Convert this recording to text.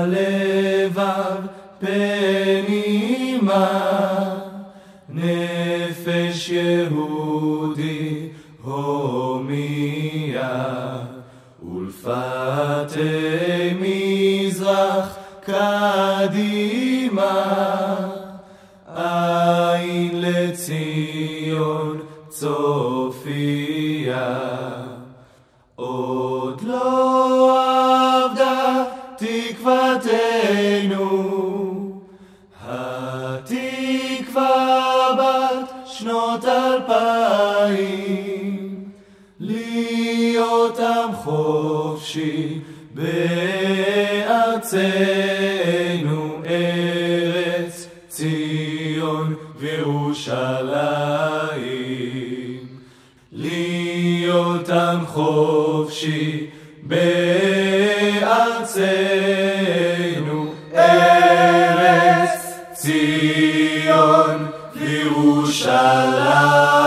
הלבב פנימה, נפש יהודי הומיה, ולפתי מזרח קדימה, עין לציון צופיה. עוד לא עבדה תקוותנו, התקווה בת שנות 2000, להיות עם חופשי בארצנו, ארץ ציון וירושלים. להיות עם חופשי בארצנו, ארץ ציון וירושלים.